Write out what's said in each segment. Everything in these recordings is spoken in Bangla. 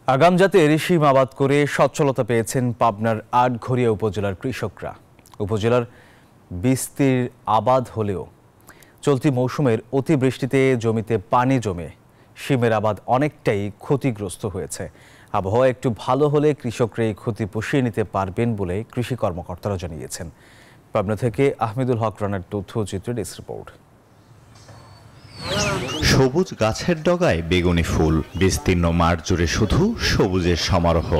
আগাম জাতের শিম আবাদ করে সচ্ছলতা পেয়েছেন পাবনার আটঘরিয়া উপজেলার কৃষকরা। উপজেলার বিস্তীর আবাদ হলেও চলতি মৌসুমের অতিবৃষ্টিতে জমিতে পানি জমে শিমের আবাদ অনেকটাই ক্ষতিগ্রস্ত হয়েছে। আবহাওয়া একটু ভালো হলে কৃষকরা এই ক্ষতি পুষিয়ে নিতে পারবেন বলে কৃষি কর্মকর্তারা জানিয়েছেন। পাবনা থেকে আহমেদুল হক রানার তথ্যচিত্রের ডেস্ক রিপোর্ট। সবুজ গাছের ডগায় বেগুনি ফুল, বিস্তীর্ণ মাঠ জুড়ে শুধু সবুজের সমারোহ।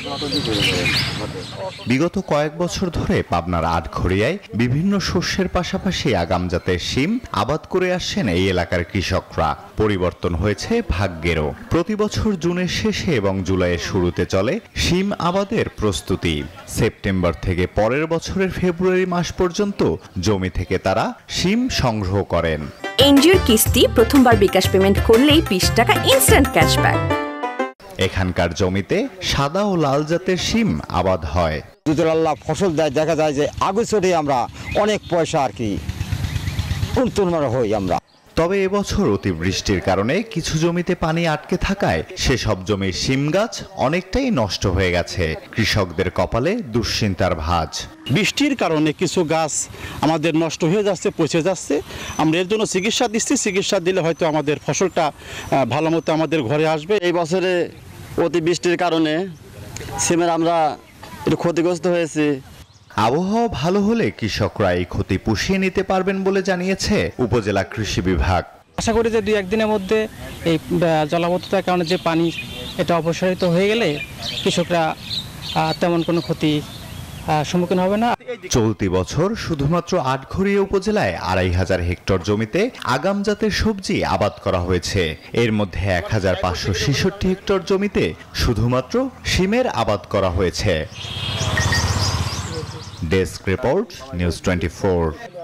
বিগত কয়েক বছর ধরে পাবনার আটঘরিয়ায় বিভিন্ন শস্যের পাশাপাশি আগাম জাতের শিম আবাদ করে আসছেন এই এলাকার কৃষকরা। পরিবর্তন হয়েছে ভাগ্যেরও। প্রতি বছর জুনের শেষে এবং জুলাইয়ের শুরুতে চলে শিম আবাদের প্রস্তুতি। সেপ্টেম্বর থেকে পরের বছরের ফেব্রুয়ারি মাস পর্যন্ত জমি থেকে তারা শিম সংগ্রহ করেন। এনজিওর কিস্তি প্রথমবার বিকাশ পেমেন্ট করলেই 20 টাকা ইনস্ট্যান্ট ক্যাশব্যাক। এখানকার জমিতে সাদা ও লাল জাতের শিম আবাদ হয়। দুধের ফসল দেয়, দেখা যায় যে আগস্টে আমরা অনেক পয়সা আর কি উন্নতমানের হই আমরা। তবে এবছর অতিবৃষ্টির কারণে কিছু জমিতে পানি আটকে থাকায় সেসব জমির শিম গাছ অনেকটাই নষ্ট হয়ে গেছে। কৃষকদের কপালে দুশ্চিন্তার ভাঁজ। বৃষ্টির কারণে কিছু গাছ আমাদের নষ্ট হয়ে যাচ্ছে, পচে যাচ্ছে। আমরা এর জন্য চিকিৎসা দিচ্ছি। চিকিৎসা দিলে হয়তো আমাদের ফসলটা ভালো মতো আমাদের ঘরে আসবে। এই বছরে অতিবৃষ্টির কারণে সিমের আমরা একটু ক্ষতিগ্রস্ত হয়েছি। আবহাওয়া ভালো হলে কৃষকরা এই ক্ষতি পুষিয়ে নিতে পারবেন বলে জানিয়েছে উপজেলা কৃষি বিভাগ। আশা করি যে 2-1 দিনের মধ্যে এই জলাবদ্ধতার কারণে যে পানি এটা অপসারিত হয়ে গেলে কৃষকরা তেমন কোনো ক্ষতি সম্মুখীন হবে না। চলতি বছর শুধুমাত্র আটঘরিয়া উপজেলায় 2500 হেক্টর জমিতে আগাম জাতের সবজি আবাদ করা হয়েছে। এর মধ্যে 1566 হেক্টর জমিতে শুধুমাত্র শিমের আবাদ করা হয়েছে। Desk report, news 24।